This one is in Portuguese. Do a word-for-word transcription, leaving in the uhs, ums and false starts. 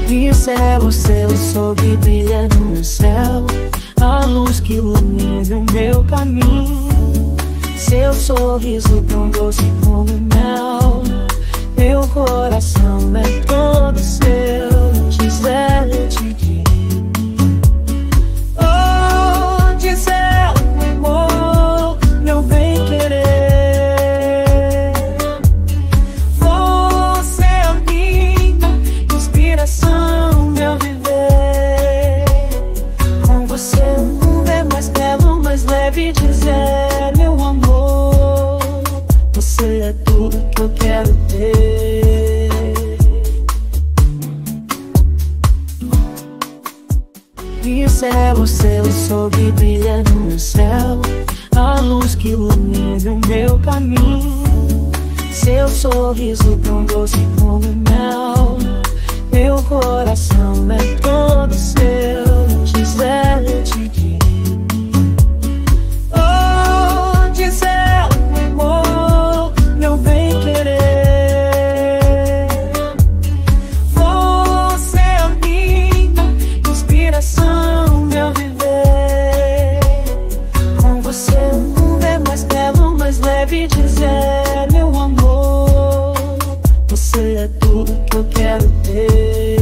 Isso é você, o sol que brilha no meu céu, a luz que ilumina o meu caminho. Seu sorriso tão doce como mel, meu coração é todo seu. Gisele Didi. Oh, Gisele, meu amor, meu bem-querer. Você é a minha inspiração, meu viver. Com você o mundo é mais belo, mais leve. Gisele, meu amor, você é tudo que eu quero ter. Isso é você, o sol que brilha no meu céu, a luz que ilumina o meu caminho. Seu sorriso tão doce como mel, meu coração é todo seu. Gisele Didi. Oh, Gisele, meu amor, meu bem-querer. Você é a minha inspiração, meu viver. Com você o mundo é mais belo, mais leve. Gisele, meu amor, você é tudo que eu quero ter.